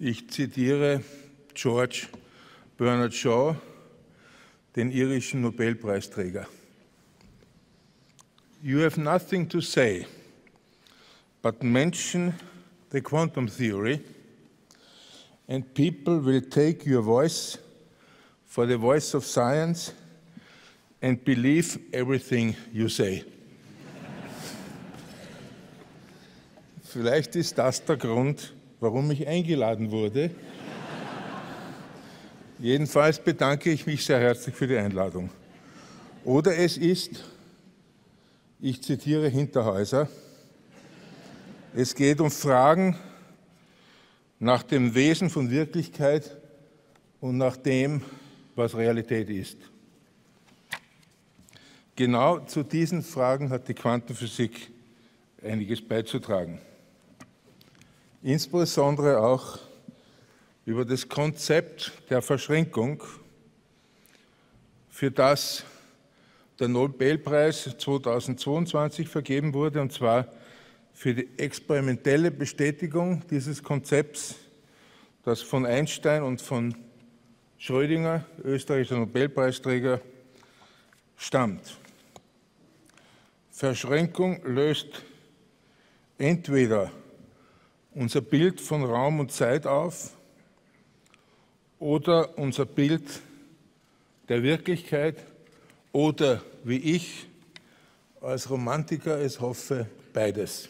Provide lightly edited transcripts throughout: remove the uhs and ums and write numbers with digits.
Ich zitiere George Bernard Shaw, den irischen Nobelpreisträger. You have nothing to say, but mention the quantum theory, and people will take your voice for the voice of science and believe everything you say. Vielleicht ist das der Grund, warum ich eingeladen wurde. Jedenfalls bedanke ich mich sehr herzlich für die Einladung. Oder es ist, ich zitiere Hinterhäuser, es geht um Fragen nach dem Wesen von Wirklichkeit und nach dem, was Realität ist. Genau zu diesen Fragen hat die Quantenphysik einiges beizutragen. Insbesondere auch über das Konzept der Verschränkung, für das der Nobelpreis 2022 vergeben wurde, und zwar für die experimentelle Bestätigung dieses Konzepts, das von Einstein und von Schrödinger, österreichischer Nobelpreisträger, stammt. Verschränkung löst entweder unser Bild von Raum und Zeit auf oder unser Bild der Wirklichkeit oder, wie ich als Romantiker es hoffe, beides.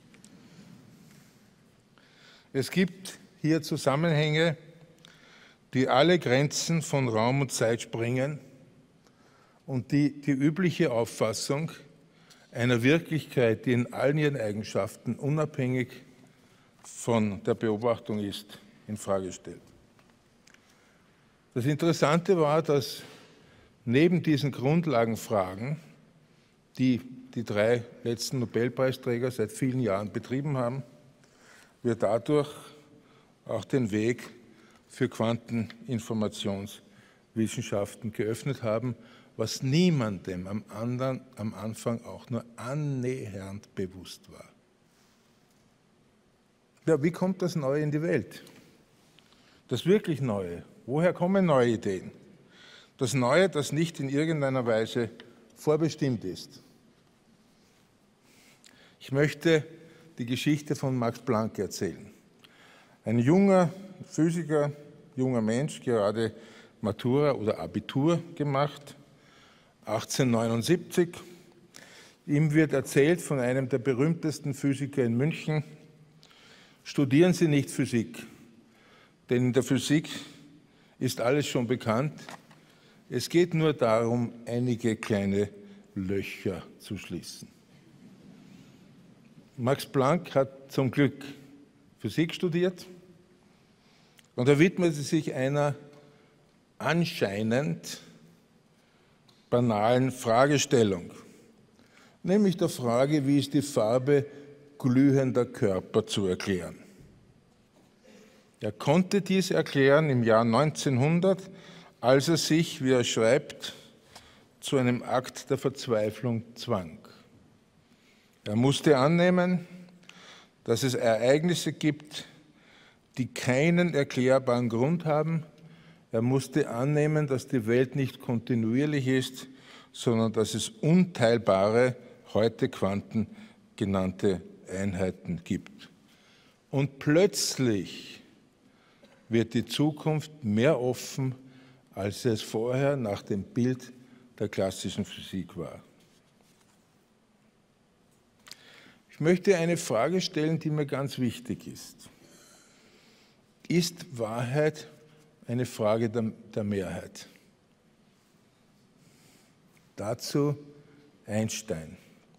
Es gibt hier Zusammenhänge, die alle Grenzen von Raum und Zeit sprengen und die übliche Auffassung einer Wirklichkeit, die in allen ihren Eigenschaften unabhängig von der Beobachtung ist, in Frage stellt. Das Interessante war, dass neben diesen Grundlagenfragen, die die drei letzten Nobelpreisträger seit vielen Jahren betrieben haben, wir dadurch auch den Weg für Quanteninformationswissenschaften geöffnet haben, was niemandem am Anfang auch nur annähernd bewusst war. Ja, wie kommt das Neue in die Welt? Das wirklich Neue. Woher kommen neue Ideen? Das Neue, das nicht in irgendeiner Weise vorbestimmt ist. Ich möchte die Geschichte von Max Planck erzählen. Ein junger Physiker, junger Mensch, gerade Matura oder Abitur gemacht, 1879. Ihm wird erzählt von einem der berühmtesten Physiker in München: Studieren Sie nicht Physik, denn in der Physik ist alles schon bekannt. Es geht nur darum, einige kleine Löcher zu schließen. Max Planck hat zum Glück Physik studiert und er widmete sich einer anscheinend banalen Fragestellung, nämlich der Frage, wie ist die Farbe glühender Körper zu erklären. Er konnte dies erklären im Jahr 1900, als er sich, wie er schreibt, zu einem Akt der Verzweiflung zwang. Er musste annehmen, dass es Ereignisse gibt, die keinen erklärbaren Grund haben. Er musste annehmen, dass die Welt nicht kontinuierlich ist, sondern dass es unteilbare, heute Quanten genannte Einheiten gibt. Und plötzlich wird die Zukunft mehr offen, als es vorher nach dem Bild der klassischen Physik war. Ich möchte eine Frage stellen, die mir ganz wichtig ist. Ist Wahrheit eine Frage der Mehrheit? Dazu Einstein.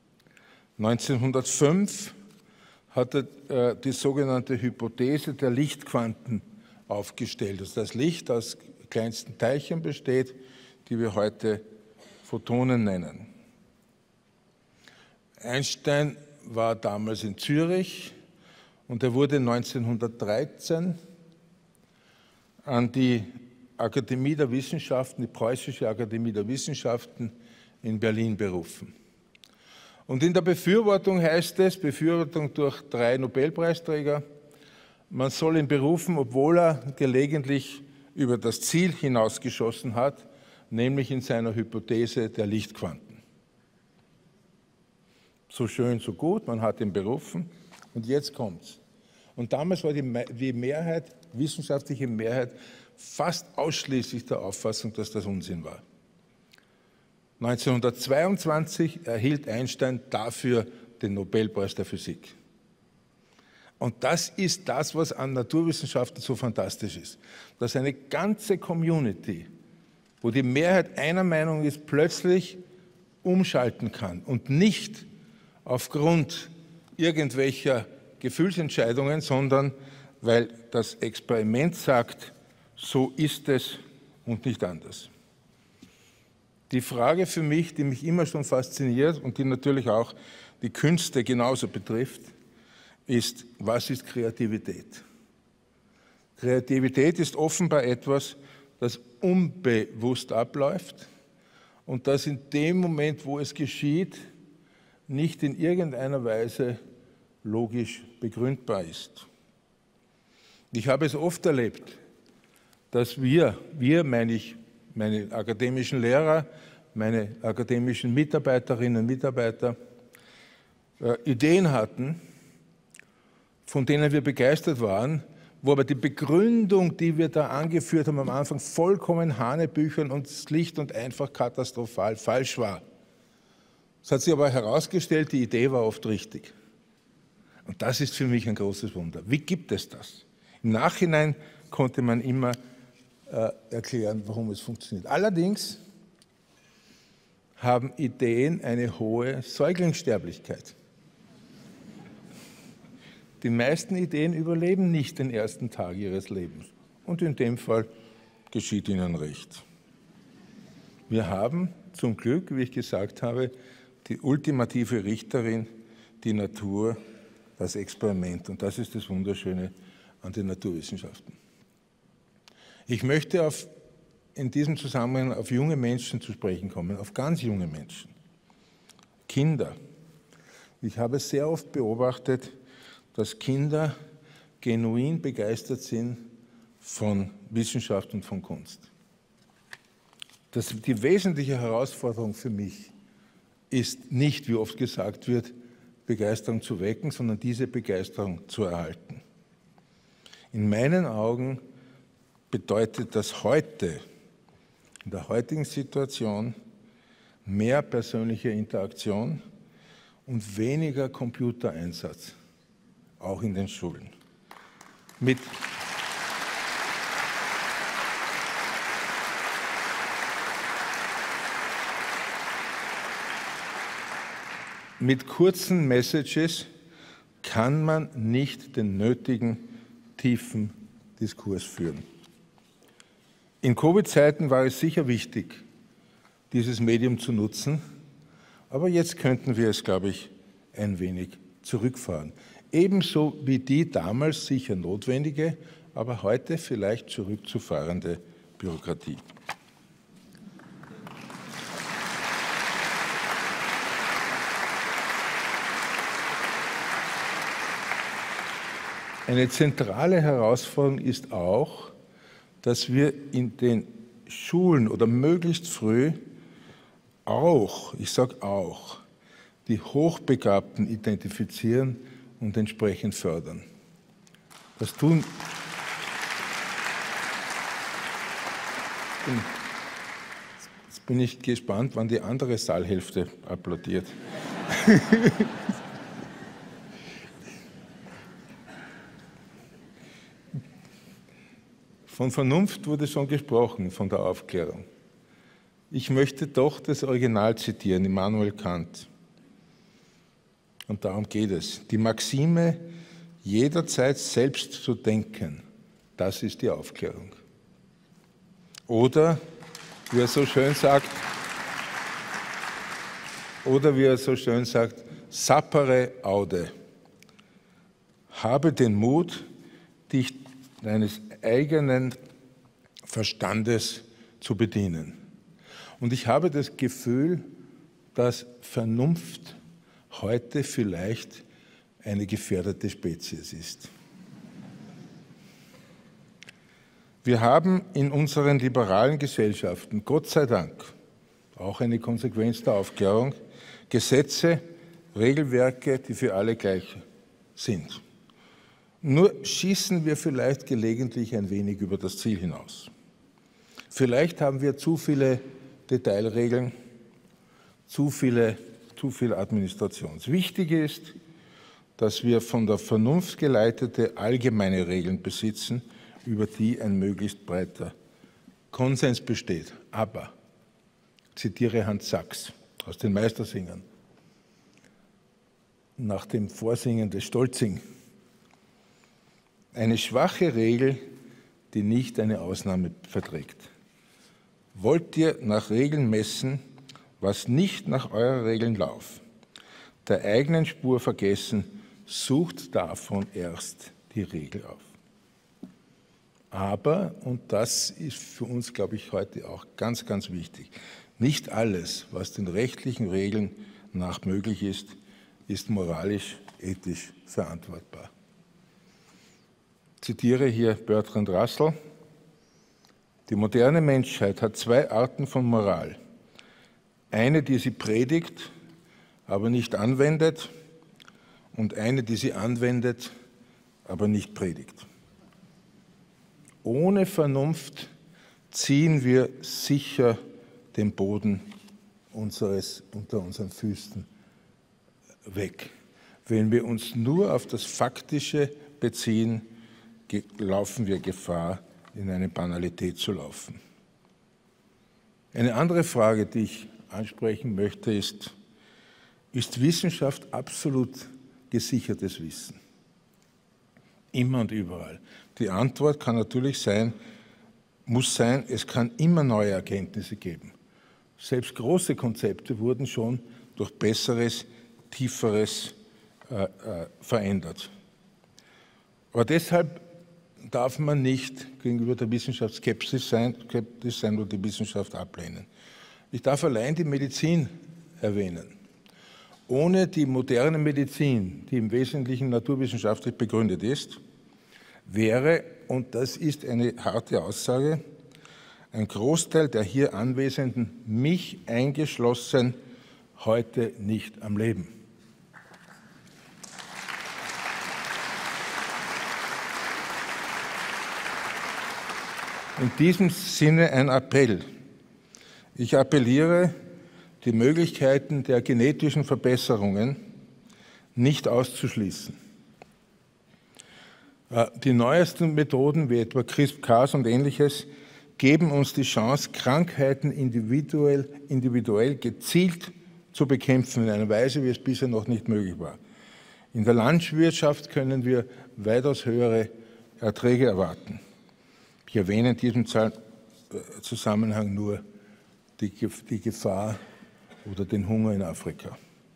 1905 hat er die sogenannte Hypothese der Lichtquanten aufgestellt, dass das Licht aus kleinsten Teilchen besteht, die wir heute Photonen nennen. Einstein war damals in Zürich und er wurde 1913 an die Akademie der Wissenschaften, die Preußische Akademie der Wissenschaften in Berlin berufen. Und in der Befürwortung heißt es, Befürwortung durch 3 Nobelpreisträger, man soll ihn berufen, obwohl er gelegentlich über das Ziel hinausgeschossen hat, nämlich in seiner Hypothese der Lichtquanten. So schön, so gut, man hat ihn berufen und jetzt kommt's. Und damals war die Mehrheit, wissenschaftliche Mehrheit, fast ausschließlich der Auffassung, dass das Unsinn war. 1922 erhielt Einstein dafür den Nobelpreis der Physik. Und das ist das, was an Naturwissenschaften so fantastisch ist, dass eine ganze Community, wo die Mehrheit einer Meinung ist, plötzlich umschalten kann und nicht aufgrund irgendwelcher Gefühlsentscheidungen, sondern weil das Experiment sagt, so ist es und nicht anders. Die Frage für mich, die mich immer schon fasziniert und die natürlich auch die Künste genauso betrifft, ist, was ist Kreativität? Kreativität ist offenbar etwas, das unbewusst abläuft und das in dem Moment, wo es geschieht, nicht in irgendeiner Weise logisch begründbar ist. Ich habe es oft erlebt, dass wir meine ich meine akademischen Lehrer, meine akademischen Mitarbeiterinnen und Mitarbeiter, Ideen hatten, von denen wir begeistert waren, wo aber die Begründung, die wir da angeführt haben, am Anfang vollkommen hanebüchern und schlicht und einfach katastrophal falsch war. Es hat sich aber herausgestellt, die Idee war oft richtig. Und das ist für mich ein großes Wunder. Wie gibt es das? Im Nachhinein konnte man immer erklären, warum es funktioniert. Allerdings haben Ideen eine hohe Säuglingssterblichkeit. Die meisten Ideen überleben nicht den ersten Tag ihres Lebens. Und in dem Fall geschieht ihnen recht. Wir haben zum Glück, wie ich gesagt habe, die ultimative Richterin, die Natur, das Experiment. Und das ist das Wunderschöne an den Naturwissenschaften. Ich möchte in diesem Zusammenhang auf junge Menschen zu sprechen kommen, auf ganz junge Menschen, Kinder. Ich habe sehr oft beobachtet, dass Kinder genuin begeistert sind von Wissenschaft und von Kunst. Die wesentliche Herausforderung für mich ist nicht, wie oft gesagt wird, Begeisterung zu wecken, sondern diese Begeisterung zu erhalten. In meinen Augen bedeutet das heute, in der heutigen Situation, mehr persönliche Interaktion und weniger Computereinsatz, auch in den Schulen. Mit kurzen Messages kann man nicht den nötigen, tiefen Diskurs führen. In Covid-Zeiten war es sicher wichtig, dieses Medium zu nutzen, aber jetzt könnten wir es, glaube ich, ein wenig zurückfahren. Ebenso wie die damals sicher notwendige, aber heute vielleicht zurückzufahrende Bürokratie. Eine zentrale Herausforderung ist auch, dass wir in den Schulen oder möglichst früh auch, ich sage auch, die Hochbegabten identifizieren und entsprechend fördern. Das tun. Jetzt bin ich gespannt, wann die andere Saalhälfte applaudiert. Von Vernunft wurde schon gesprochen, von der Aufklärung. Ich möchte doch das Original zitieren, Immanuel Kant. Und darum geht es. Die Maxime, jederzeit selbst zu denken, das ist die Aufklärung. Oder, wie er so schön sagt, sapere aude. Habe den Mut, dich deines eigenen Verstandes zu bedienen. Und ich habe das Gefühl, dass Vernunft heute vielleicht eine gefährdete Spezies ist. Wir haben in unseren liberalen Gesellschaften, Gott sei Dank, auch eine Konsequenz der Aufklärung, Gesetze, Regelwerke, die für alle gleich sind. Nur schießen wir vielleicht gelegentlich ein wenig über das Ziel hinaus. Vielleicht haben wir zu viele Detailregeln, zu viel Administration. Das Wichtige ist, dass wir von der Vernunft geleitete allgemeine Regeln besitzen, über die ein möglichst breiter Konsens besteht. Aber, ich zitiere Hans Sachs aus den Meistersingern, nach dem Vorsingen des Stolzing: Eine schwache Regel, die nicht eine Ausnahme verträgt. Wollt ihr nach Regeln messen, was nicht nach euren Regeln lauft, der eigenen Spur vergessen, sucht davon erst die Regel auf. Aber, und das ist für uns, glaube ich, heute auch ganz, ganz wichtig, nicht alles, was den rechtlichen Regeln nach möglich ist, ist moralisch, ethisch verantwortbar. Ich zitiere hier Bertrand Russell: Die moderne Menschheit hat zwei Arten von Moral. Eine, die sie predigt, aber nicht anwendet, und eine, die sie anwendet, aber nicht predigt. Ohne Vernunft ziehen wir sicher den Boden unter unseren Füßen weg. Wenn wir uns nur auf das Faktische beziehen, laufen wir Gefahr, in eine Banalität zu laufen. Eine andere Frage, die ich ansprechen möchte, ist Wissenschaft absolut gesichertes Wissen? Immer und überall. Die Antwort kann natürlich sein, muss sein, es kann immer neue Erkenntnisse geben. Selbst große Konzepte wurden schon durch Besseres, Tieferes verändert. Aber deshalb darf man nicht gegenüber der Wissenschaft skeptisch sein oder die Wissenschaft ablehnen. Ich darf allein die Medizin erwähnen. Ohne die moderne Medizin, die im Wesentlichen naturwissenschaftlich begründet ist, wäre, und das ist eine harte Aussage, ein Großteil der hier Anwesenden, mich eingeschlossen, heute nicht am Leben. In diesem Sinne ein Appell. Ich appelliere, die Möglichkeiten der genetischen Verbesserungen nicht auszuschließen. Die neuesten Methoden, wie etwa CRISPR-Cas und Ähnliches, geben uns die Chance, Krankheiten individuell gezielt zu bekämpfen, in einer Weise, wie es bisher noch nicht möglich war. In der Landwirtschaft können wir weitaus höhere Erträge erwarten. Ich erwähne in diesem Zusammenhang nur die Gefahr oder den Hunger in Afrika.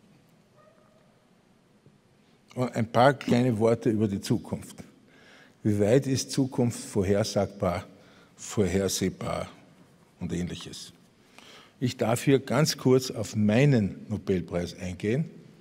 Und ein paar kleine Worte über die Zukunft. Wie weit ist Zukunft vorhersagbar, vorhersehbar und Ähnliches? Ich darf hier ganz kurz auf meinen Nobelpreis eingehen.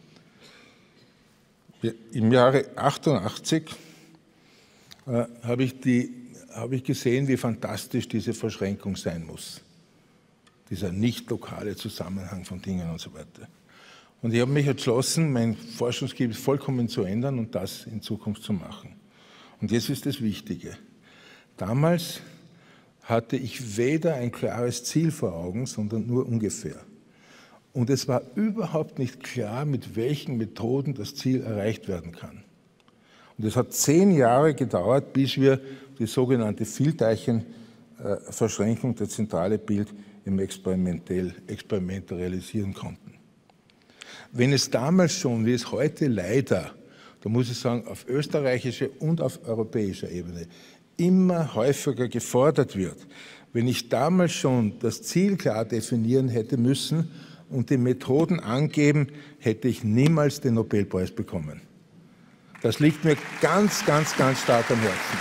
Im Jahre 1988 habe ich gesehen, wie fantastisch diese Verschränkung sein muss. Dieser nicht lokale Zusammenhang von Dingen und so weiter. Und ich habe mich entschlossen, mein Forschungsgebiet vollkommen zu ändern und das in Zukunft zu machen. Und jetzt ist das Wichtige. Damals hatte ich weder ein klares Ziel vor Augen, sondern nur ungefähr. Und es war überhaupt nicht klar, mit welchen Methoden das Ziel erreicht werden kann. Und es hat 10 Jahre gedauert, bis wir die sogenannte Vielteilchenverschränkung, das zentrale Bild, im Experiment realisieren konnten. Wenn es damals schon, wie es heute leider, da muss ich sagen, auf österreichischer und auf europäischer Ebene immer häufiger gefordert wird, wenn ich damals schon das Ziel klar definieren hätte müssen und die Methoden angeben, hätte ich niemals den Nobelpreis bekommen. Das liegt mir ganz, ganz, ganz stark am Herzen.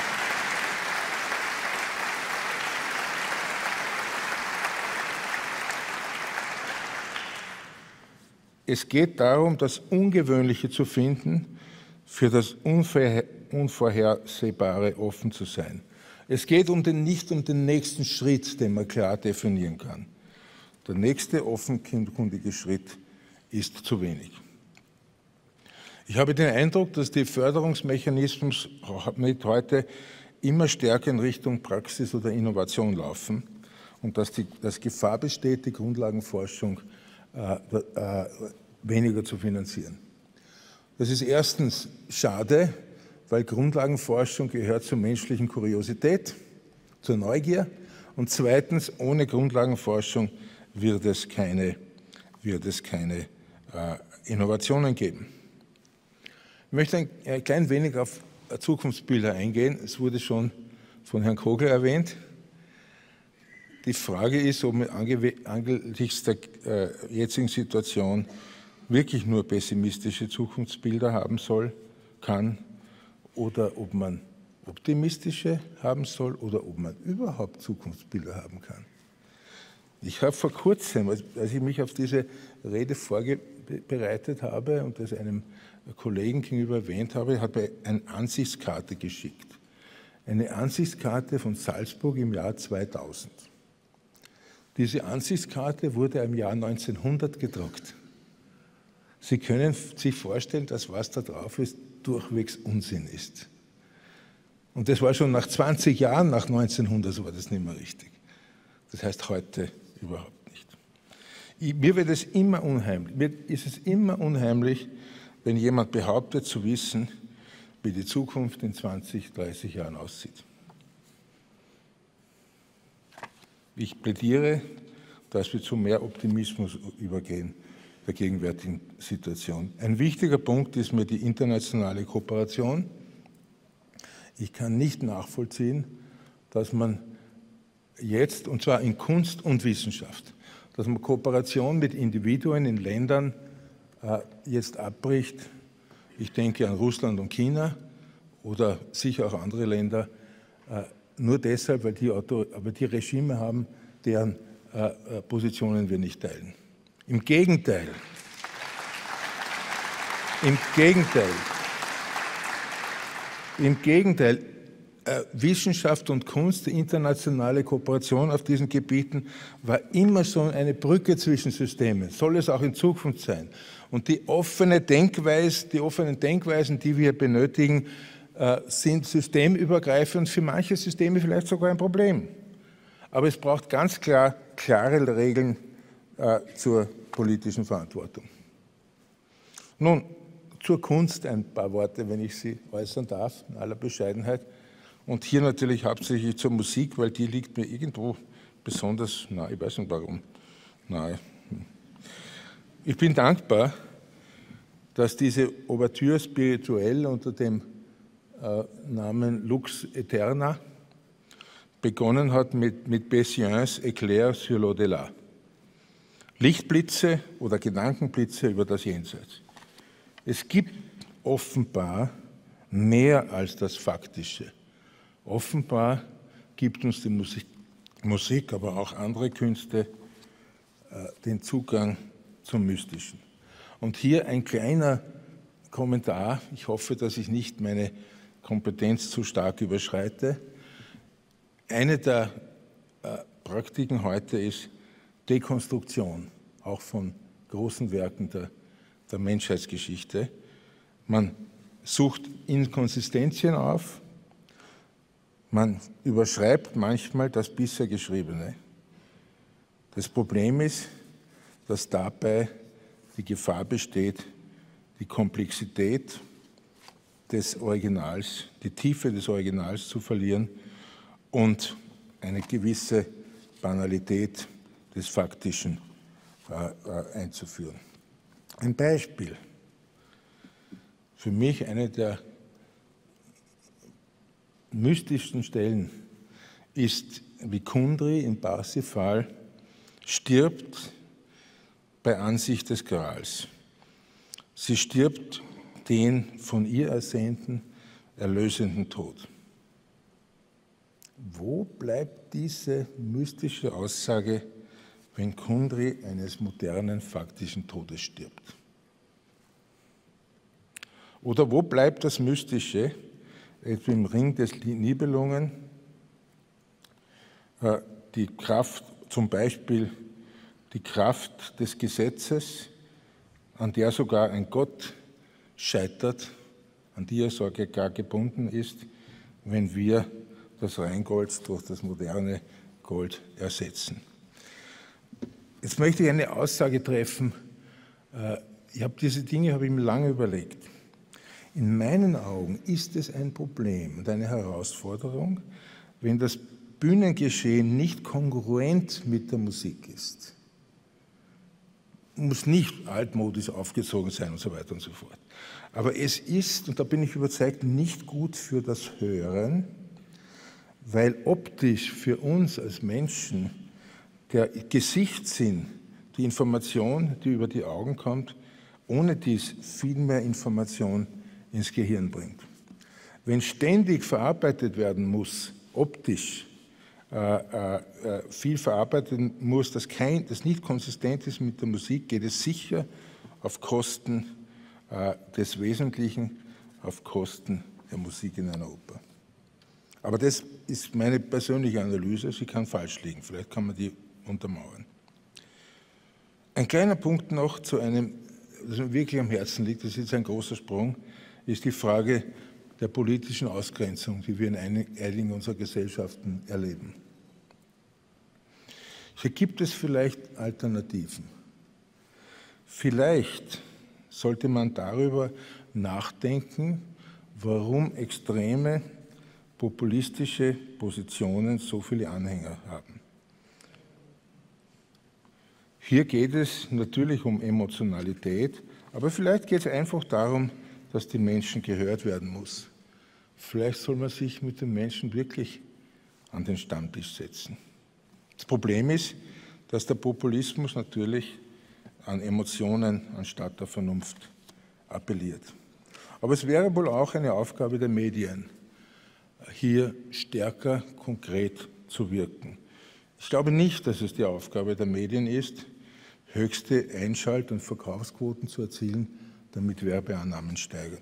Es geht darum, das Ungewöhnliche zu finden, für das Unvorhersehbare offen zu sein. Es geht nicht um den nächsten Schritt, den man klar definieren kann. Der nächste offenkundige Schritt ist zu wenig. Ich habe den Eindruck, dass die Förderungsmechanismen mit heute immer stärker in Richtung Praxis oder Innovation laufen und dass Gefahr besteht, die Grundlagenforschung weniger zu finanzieren. Das ist erstens schade, weil Grundlagenforschung gehört zur menschlichen Kuriosität, zur Neugier. Und zweitens, ohne Grundlagenforschung wird es keine Innovationen geben. Ich möchte ein klein wenig auf Zukunftsbilder eingehen. Es wurde schon von Herrn Kogler erwähnt. Die Frage ist, ob man angesichts der jetzigen Situation wirklich nur pessimistische Zukunftsbilder haben kann, oder ob man optimistische haben soll oder ob man überhaupt Zukunftsbilder haben kann. Ich habe vor kurzem, als ich mich auf diese Rede vorbereitet habe und das einem Kollegen gegenüber erwähnt habe, hat mir eine Ansichtskarte geschickt. Eine Ansichtskarte von Salzburg im Jahr 2000. Diese Ansichtskarte wurde im Jahr 1900 gedruckt. Sie können sich vorstellen, dass was da drauf ist, durchwegs Unsinn ist. Und das war schon nach 20 Jahren nach 1900, so war das nicht mehr richtig. Das heißt heute überhaupt nicht. Mir ist es immer unheimlich, wenn jemand behauptet zu wissen, wie die Zukunft in 20, 30 Jahren aussieht. Ich plädiere, dass wir zu mehr Optimismus übergehen der gegenwärtigen Situation. Ein wichtiger Punkt ist mir die internationale Kooperation. Ich kann nicht nachvollziehen, dass man jetzt, und zwar in Kunst und Wissenschaft, dass man Kooperation mit Individuen in Ländern jetzt abbricht. Ich denke an Russland und China oder sicher auch andere Länder, nur deshalb, weil die Regime haben, deren Positionen wir nicht teilen. Im Gegenteil. Wissenschaft und Kunst, die internationale Kooperation auf diesen Gebieten war immer so eine Brücke zwischen Systemen, soll es auch in Zukunft sein. Und die offenen Denkweisen, die wir benötigen, sind systemübergreifend, für manche Systeme vielleicht sogar ein Problem. Aber es braucht ganz klare Regeln zur politischen Verantwortung. Nun, zur Kunst ein paar Worte, wenn ich sie äußern darf, in aller Bescheidenheit. Und hier natürlich hauptsächlich zur Musik, weil die liegt mir irgendwo besonders nahe, ich weiß nicht warum, nahe. Ich bin dankbar, dass diese Ouverture spirituell unter dem Namen Lux Aeterna begonnen hat mit Bessiens Éclair sur l'au-delà. Lichtblitze oder Gedankenblitze über das Jenseits. Es gibt offenbar mehr als das Faktische. Offenbar gibt uns die Musik, aber auch andere Künste den Zugang zum Mystischen. Und hier ein kleiner Kommentar. Ich hoffe, dass ich nicht meine Kompetenz zu stark überschreite. Eine der Praktiken heute ist Dekonstruktion, auch von großen Werken der Menschheitsgeschichte. Man sucht Inkonsistenzien auf, man überschreibt manchmal das bisher Geschriebene. Das Problem ist, dass dabei die Gefahr besteht, die Komplexität des Originals, die Tiefe des Originals zu verlieren und eine gewisse Banalität des Faktischen einzuführen. Ein Beispiel. Für mich eine der mystischsten Stellen ist, wie Kundry in Parsifal stirbt bei Ansicht des Grals. Sie stirbt den von ihr ersehnten, erlösenden Tod. Wo bleibt diese mystische Aussage, wenn Kundry eines modernen, faktischen Todes stirbt? Oder wo bleibt das Mystische, etwa im Ring des Nibelungen, die Kraft, zum Beispiel die Kraft des Gesetzes, an der sogar ein Gott scheitert, an die er sogar gebunden ist, wenn wir das Reingold durch das moderne Gold ersetzen. Jetzt möchte ich eine Aussage treffen. Diese Dinge habe ich mir lange überlegt. In meinen Augen ist es ein Problem und eine Herausforderung, wenn das Bühnengeschehen nicht kongruent mit der Musik ist. Muss nicht altmodisch aufgezogen sein und so weiter und so fort. Aber es ist, und da bin ich überzeugt, nicht gut für das Hören, weil optisch für uns als Menschen der Gesichtssinn, die Information, die über die Augen kommt, ohne dies viel mehr Information ins Gehirn bringt. Wenn ständig verarbeitet werden muss, optisch, viel verarbeiten muss, das nicht konsistent ist mit der Musik, geht es sicher auf Kosten des Wesentlichen, auf Kosten der Musik in einer Oper. Aber das ist meine persönliche Analyse, sie kann falsch liegen, vielleicht kann man die untermauern. Ein kleiner Punkt noch zu einem, das mir wirklich am Herzen liegt, das ist jetzt ein großer Sprung, ist die Frage der politischen Ausgrenzung, die wir in einigen unserer Gesellschaften erleben. Hier gibt es vielleicht Alternativen. Vielleicht sollte man darüber nachdenken, warum extreme populistische Positionen so viele Anhänger haben. Hier geht es natürlich um Emotionalität, aber vielleicht geht es einfach darum, dass die Menschen gehört werden muss. Vielleicht soll man sich mit den Menschen wirklich an den Stammtisch setzen. Das Problem ist, dass der Populismus natürlich an Emotionen anstatt der Vernunft appelliert. Aber es wäre wohl auch eine Aufgabe der Medien, hier stärker konkret zu wirken. Ich glaube nicht, dass es die Aufgabe der Medien ist, höchste Einschalt- und Verkaufsquoten zu erzielen, damit Werbeannahmen steigen.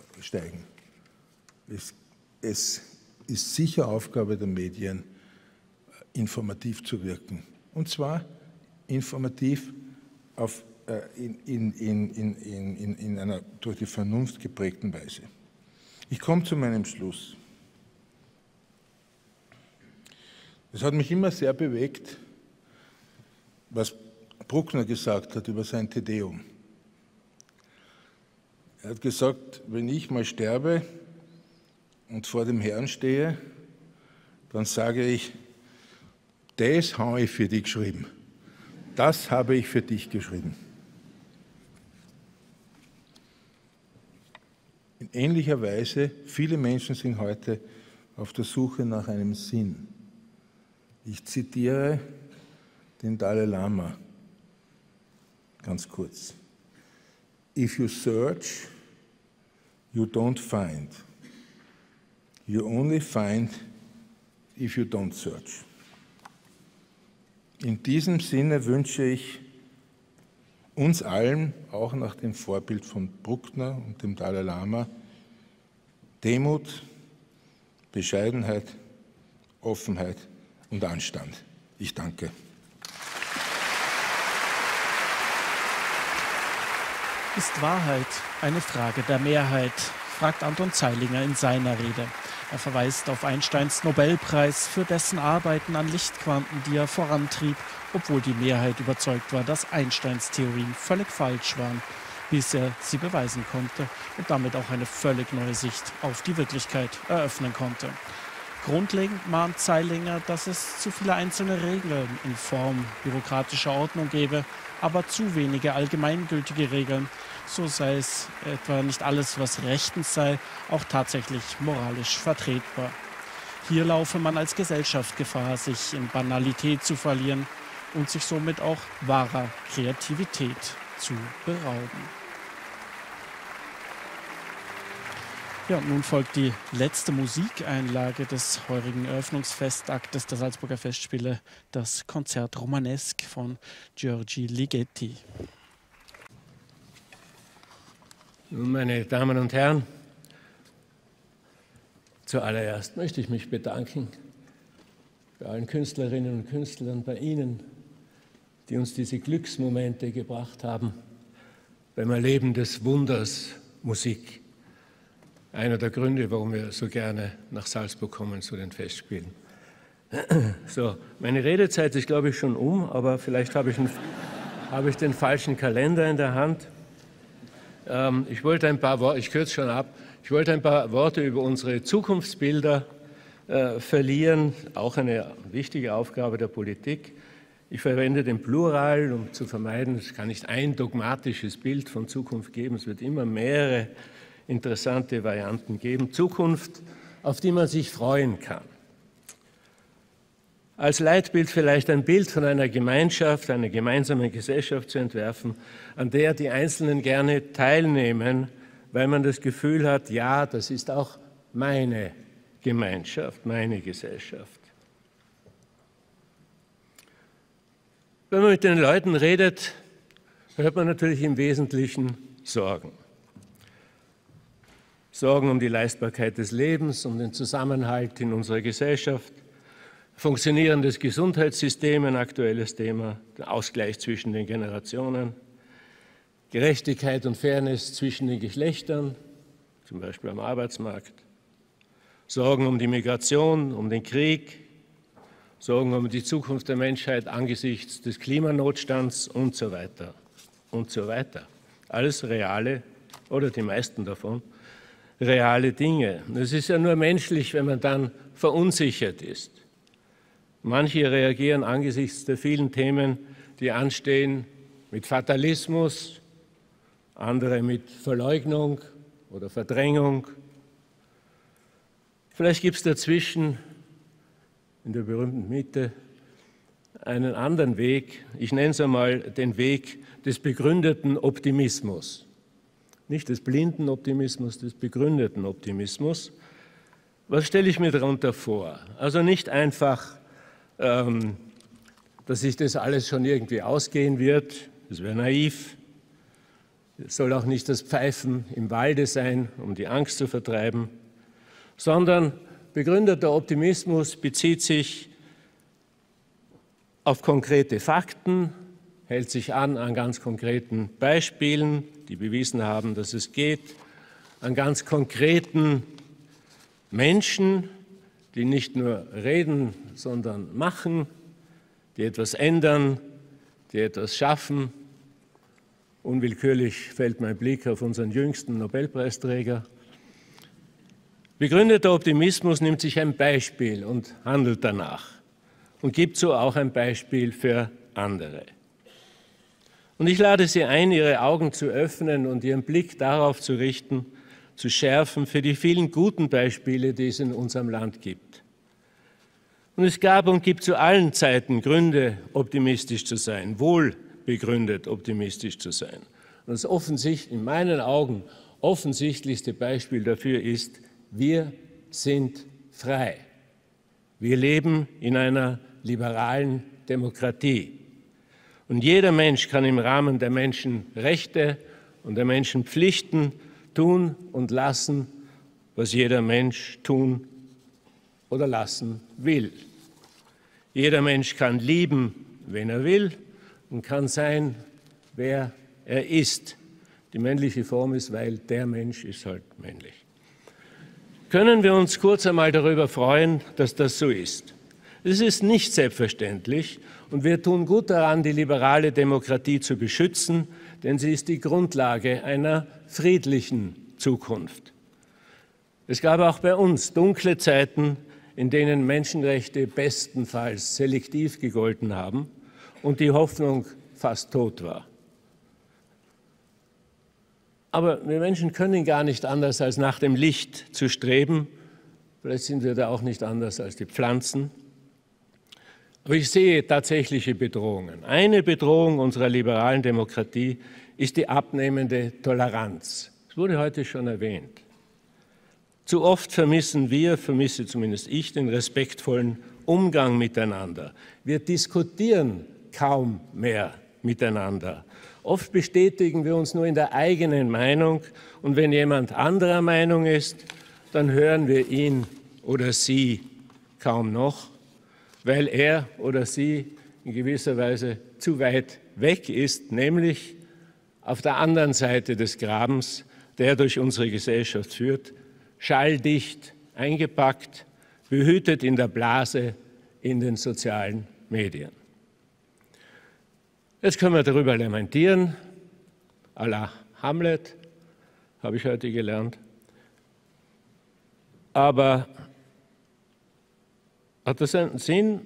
Es ist sicher Aufgabe der Medien, informativ zu wirken. Und zwar informativ in einer durch die Vernunft geprägten Weise. Ich komme zu meinem Schluss. Es hat mich immer sehr bewegt, was Bruckner gesagt hat über sein Te Deum. Er hat gesagt, wenn ich mal sterbe und vor dem Herrn stehe, dann sage ich, das habe ich für dich geschrieben. Das habe ich für dich geschrieben. In ähnlicher Weise, viele Menschen sind heute auf der Suche nach einem Sinn. Ich zitiere den Dalai Lama ganz kurz. If you search, you don't find. You only find if you don't search. In diesem Sinne wünsche ich uns allen, auch nach dem Vorbild von Bruckner und dem Dalai Lama, Demut, Bescheidenheit, Offenheit und Anstand. Ich danke. Ist Wahrheit eine Frage der Mehrheit? Fragt Anton Zeilinger in seiner Rede. Er verweist auf Einsteins Nobelpreis für dessen Arbeiten an Lichtquanten, die er vorantrieb, obwohl die Mehrheit überzeugt war, dass Einsteins Theorien völlig falsch waren, bis er sie beweisen konnte und damit auch eine völlig neue Sicht auf die Wirklichkeit eröffnen konnte. Grundlegend mahnt Zeilinger, dass es zu viele einzelne Regeln in Form bürokratischer Ordnung gäbe, aber zu wenige allgemeingültige Regeln. So sei es etwa nicht alles, was rechtens sei, auch tatsächlich moralisch vertretbar. Hier laufe man als Gesellschaft Gefahr, sich in Banalität zu verlieren und sich somit auch wahrer Kreativität zu berauben. Ja, und nun folgt die letzte Musikeinlage des heurigen Eröffnungsfestaktes der Salzburger Festspiele, das Konzert Romanesque von György Ligeti. Nun, meine Damen und Herren, zuallererst möchte ich mich bedanken bei allen Künstlerinnen und Künstlern, bei Ihnen, die uns diese Glücksmomente gebracht haben beim Erleben des Wunders Musik. Einer der Gründe, warum wir so gerne nach Salzburg kommen zu den Festspielen. So, meine Redezeit ist, glaube ich, schon aber vielleicht habe ich den falschen Kalender in der Hand. Ich wollte ein paar Worte über unsere Zukunftsbilder verlieren, auch eine wichtige Aufgabe der Politik. Ich verwende den Plural, um zu vermeiden, es kann nicht ein dogmatisches Bild von Zukunft geben, es wird immer mehrere interessante Varianten geben. Zukunft, auf die man sich freuen kann. Als Leitbild vielleicht ein Bild von einer Gemeinschaft, einer gemeinsamen Gesellschaft zu entwerfen, an der die Einzelnen gerne teilnehmen, weil man das Gefühl hat, ja, das ist auch meine Gemeinschaft, meine Gesellschaft. Wenn man mit den Leuten redet, hört man natürlich im Wesentlichen Sorgen. Sorgen um die Leistbarkeit des Lebens, um den Zusammenhalt in unserer Gesellschaft, funktionierendes Gesundheitssystem, ein aktuelles Thema, der Ausgleich zwischen den Generationen, Gerechtigkeit und Fairness zwischen den Geschlechtern, zum Beispiel am Arbeitsmarkt, Sorgen um die Migration, um den Krieg, Sorgen um die Zukunft der Menschheit angesichts des Klimanotstands und so weiter und so weiter. Alles reale, oder die meisten davon, reale Dinge. Es ist ja nur menschlich, wenn man dann verunsichert ist. Manche reagieren angesichts der vielen Themen, die anstehen, mit Fatalismus, andere mit Verleugnung oder Verdrängung. Vielleicht gibt es dazwischen in der berühmten Mitte einen anderen Weg, ich nenne es einmal den Weg des begründeten Optimismus. Nicht des blinden Optimismus, des begründeten Optimismus. Was stelle ich mir darunter vor? Also nicht einfach, dass sich das alles schon irgendwie ausgehen wird, das wäre naiv. Es soll auch nicht das Pfeifen im Walde sein, um die Angst zu vertreiben, sondern begründeter Optimismus bezieht sich auf konkrete Fakten, hält sich an ganz konkreten Beispielen, die bewiesen haben, dass es geht, an ganz konkreten Menschen, die nicht nur reden, sondern machen, die etwas ändern, die etwas schaffen. Unwillkürlich fällt mein Blick auf unseren jüngsten Nobelpreisträger. Begründeter Optimismus nimmt sich ein Beispiel und handelt danach und gibt so auch ein Beispiel für andere. Und ich lade Sie ein, Ihre Augen zu öffnen und Ihren Blick darauf zu richten, zu schärfen für die vielen guten Beispiele, die es in unserem Land gibt. Und es gab und gibt zu allen Zeiten Gründe, optimistisch zu sein, wohlbegründet optimistisch zu sein. Und das in meinen Augen offensichtlichste Beispiel dafür ist, wir sind frei. Wir leben in einer liberalen Demokratie. Und jeder Mensch kann im Rahmen der Menschenrechte und der Menschenpflichten tun und lassen, was jeder Mensch tun oder lassen will. Jeder Mensch kann lieben, wen er will, und kann sein, wer er ist. Die männliche Form ist, weil der Mensch ist halt männlich. Können wir uns kurz einmal darüber freuen, dass das so ist? Es ist nicht selbstverständlich und wir tun gut daran, die liberale Demokratie zu beschützen, denn sie ist die Grundlage einer friedlichen Zukunft. Es gab auch bei uns dunkle Zeiten, in denen Menschenrechte bestenfalls selektiv gegolten haben und die Hoffnung fast tot war. Aber wir Menschen können gar nicht anders, als nach dem Licht zu streben. Vielleicht sind wir da auch nicht anders als die Pflanzen. Aber ich sehe tatsächliche Bedrohungen. Eine Bedrohung unserer liberalen Demokratie ist die abnehmende Toleranz. Das wurde heute schon erwähnt. Zu oft vermisse zumindest ich, den respektvollen Umgang miteinander. Wir diskutieren kaum mehr miteinander. Oft bestätigen wir uns nur in der eigenen Meinung und wenn jemand anderer Meinung ist, dann hören wir ihn oder sie kaum noch. weil er oder sie in gewisser Weise zu weit weg ist, nämlich auf der anderen Seite des Grabens, der durch unsere Gesellschaft führt, schalldicht eingepackt, behütet in der Blase in den sozialen Medien. Jetzt können wir darüber lamentieren, à la Hamlet, habe ich heute gelernt. Aber hat das einen Sinn,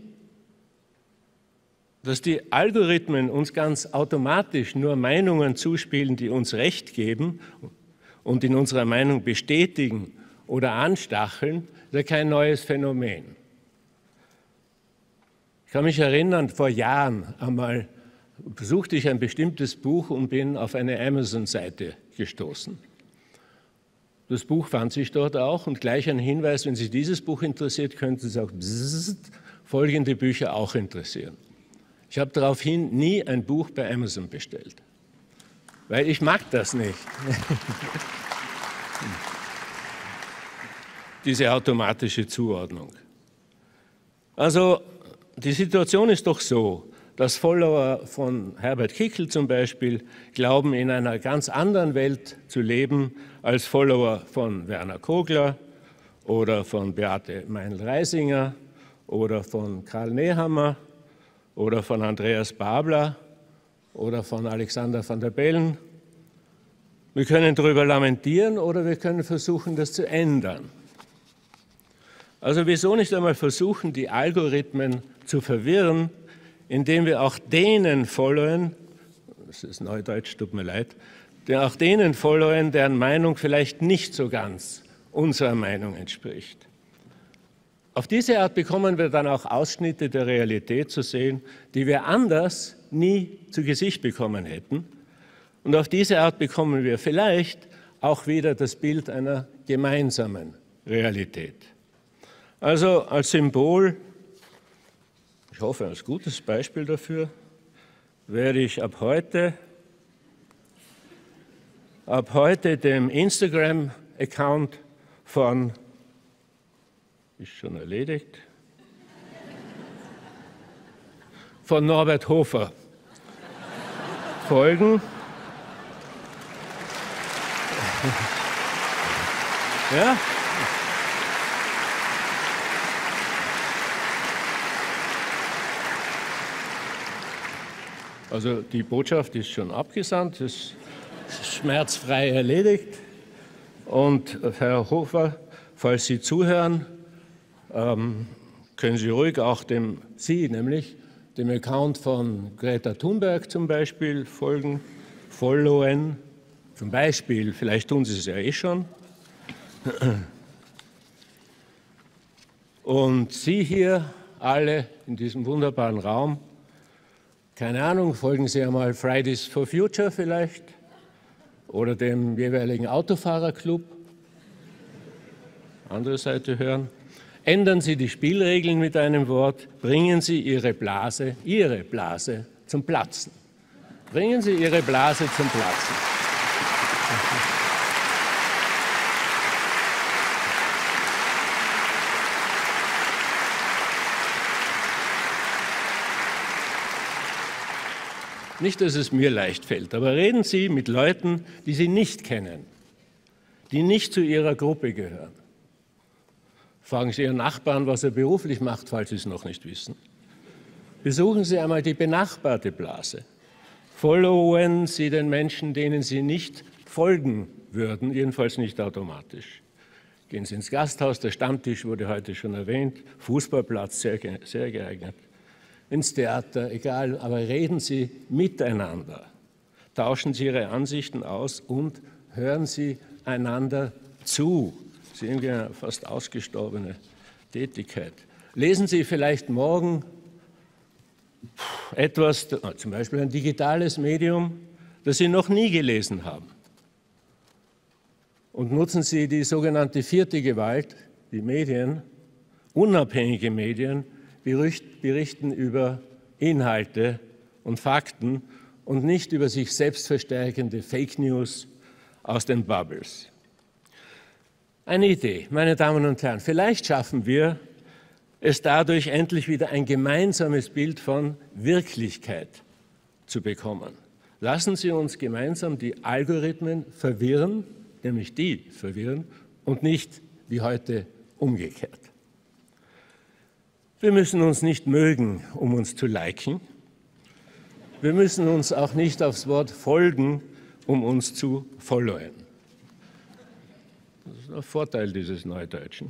dass die Algorithmen uns ganz automatisch nur Meinungen zuspielen, die uns Recht geben und in unserer Meinung bestätigen oder anstacheln, ist ja kein neues Phänomen. Ich kann mich erinnern, vor Jahren einmal besuchte ich ein bestimmtes Buch und bin auf eine Amazon-Seite gestoßen. Das Buch fand sich dort auch und gleich ein Hinweis, wenn Sie dieses Buch interessiert, könnten Sie auch folgende Bücher auch interessieren. Ich habe daraufhin nie ein Buch bei Amazon bestellt, weil ich mag das nicht. Diese automatische Zuordnung. Also die Situation ist doch so, dass Follower von Herbert Kickl zum Beispiel glauben, in einer ganz anderen Welt zu leben als Follower von Werner Kogler oder von Beate Meinl-Reisinger oder von Karl Nehammer oder von Andreas Babler oder von Alexander van der Bellen. Wir können darüber lamentieren oder wir können versuchen, das zu ändern. Also wieso nicht einmal versuchen, die Algorithmen zu verwirren, indem wir auch denen followen, das ist Neudeutsch, tut mir leid, auch denen followen, deren Meinung vielleicht nicht so ganz unserer Meinung entspricht. Auf diese Art bekommen wir dann auch Ausschnitte der Realität zu sehen, die wir anders nie zu Gesicht bekommen hätten. Und auf diese Art bekommen wir vielleicht auch wieder das Bild einer gemeinsamen Realität. Also als Symbol, ich hoffe, als gutes Beispiel dafür, werde ich ab heute dem Instagram-Account von, ist schon erledigt, von Norbert Hofer folgen. Ja? Also die Botschaft ist schon abgesandt, ist schmerzfrei erledigt. Und Herr Hofer, falls Sie zuhören, können Sie ruhig auch dem Account von Greta Thunberg zum Beispiel followen. Zum Beispiel, vielleicht tun Sie es ja eh schon. Und Sie hier alle in diesem wunderbaren Raum, keine Ahnung, folgen Sie einmal Fridays for Future vielleicht oder dem jeweiligen Autofahrerclub. Andere Seite hören. Ändern Sie die Spielregeln mit einem Wort, bringen Sie Ihre Blase zum Platzen. Bringen Sie Ihre Blase zum Platzen. Nicht, dass es mir leicht fällt, aber reden Sie mit Leuten, die Sie nicht kennen, die nicht zu Ihrer Gruppe gehören. Fragen Sie Ihren Nachbarn, was er beruflich macht, falls Sie es noch nicht wissen. Besuchen Sie einmal die benachbarte Blase. Followen Sie den Menschen, denen Sie nicht folgen würden, jedenfalls nicht automatisch. Gehen Sie ins Gasthaus, der Stammtisch wurde heute schon erwähnt, Fußballplatz, sehr geeignet. Ins Theater, egal, aber reden Sie miteinander. Tauschen Sie Ihre Ansichten aus und hören Sie einander zu. Das ist irgendwie eine fast ausgestorbene Tätigkeit. Lesen Sie vielleicht morgen etwas, zum Beispiel ein digitales Medium, das Sie noch nie gelesen haben. Und nutzen Sie die sogenannte vierte Gewalt, die Medien, unabhängige Medien, berichten über Inhalte und Fakten und nicht über sich selbst verstärkende Fake News aus den Bubbles. Eine Idee, meine Damen und Herren, vielleicht schaffen wir es dadurch endlich wieder ein gemeinsames Bild von Wirklichkeit zu bekommen. Lassen Sie uns gemeinsam die Algorithmen verwirren, nämlich die verwirren und nicht wie heute umgekehrt. Wir müssen uns nicht mögen, um uns zu liken. Wir müssen uns auch nicht aufs Wort folgen, um uns zu followen. Das ist ein Vorteil dieses Neudeutschen.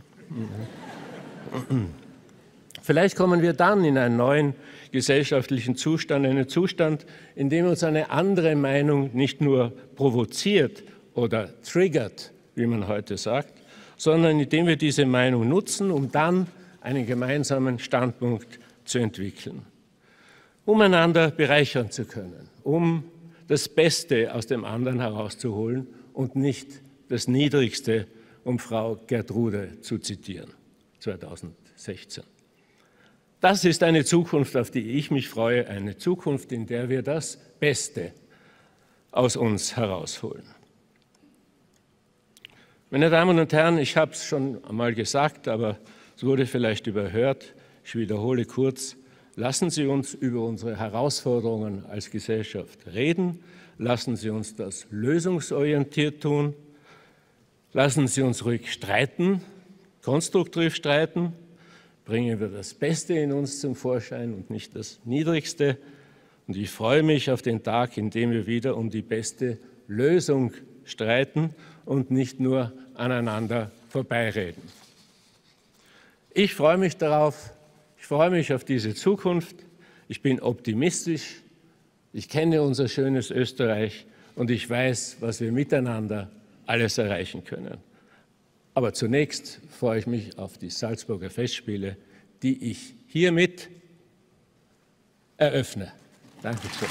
Vielleicht kommen wir dann in einen neuen gesellschaftlichen Zustand, einen Zustand, in dem uns eine andere Meinung nicht nur provoziert oder triggert, wie man heute sagt, sondern in dem wir diese Meinung nutzen, um dann einen gemeinsamen Standpunkt zu entwickeln, um einander bereichern zu können, um das Beste aus dem anderen herauszuholen und nicht das Niedrigste, um Frau Gertrude zu zitieren, 2016. Das ist eine Zukunft, auf die ich mich freue, eine Zukunft, in der wir das Beste aus uns herausholen. Meine Damen und Herren, ich habe es schon einmal gesagt, aber es wurde vielleicht überhört. Ich wiederhole kurz: Lassen Sie uns über unsere Herausforderungen als Gesellschaft reden. Lassen Sie uns das lösungsorientiert tun. Lassen Sie uns ruhig streiten, konstruktiv streiten. Bringen wir das Beste in uns zum Vorschein und nicht das Niedrigste. Und ich freue mich auf den Tag, in dem wir wieder um die beste Lösung streiten und nicht nur aneinander vorbeireden. Ich freue mich darauf. Ich freue mich auf diese Zukunft. Ich bin optimistisch. Ich kenne unser schönes Österreich und ich weiß, was wir miteinander alles erreichen können. Aber zunächst freue ich mich auf die Salzburger Festspiele, die ich hiermit eröffne. Dankeschön.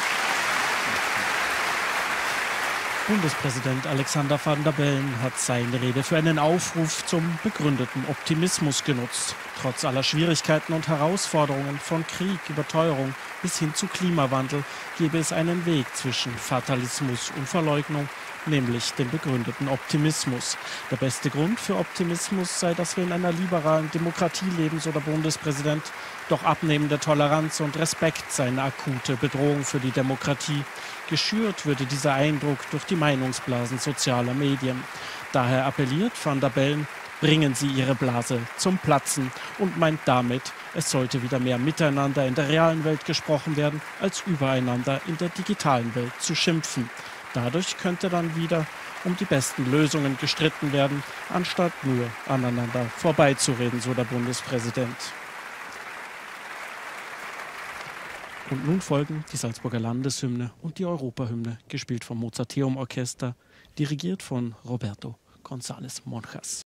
Bundespräsident Alexander Van der Bellen hat seine Rede für einen Aufruf zum begründeten Optimismus genutzt. Trotz aller Schwierigkeiten und Herausforderungen, von Krieg über Teuerung bis hin zu Klimawandel, gebe es einen Weg zwischen Fatalismus und Verleugnung, nämlich den begründeten Optimismus. Der beste Grund für Optimismus sei, dass wir in einer liberalen Demokratie leben, so der Bundespräsident. Doch abnehmende Toleranz und Respekt sei eine akute Bedrohung für die Demokratie. Geschürt würde dieser Eindruck durch die Meinungsblasen sozialer Medien. Daher appelliert Van der Bellen: Bringen Sie Ihre Blase zum Platzen, und meint damit, es sollte wieder mehr miteinander in der realen Welt gesprochen werden, als übereinander in der digitalen Welt zu schimpfen. Dadurch könnte dann wieder um die besten Lösungen gestritten werden, anstatt nur aneinander vorbeizureden, so der Bundespräsident. Und nun folgen die Salzburger Landeshymne und die Europahymne, gespielt vom Mozarteum Orchester, dirigiert von Roberto González Monjas.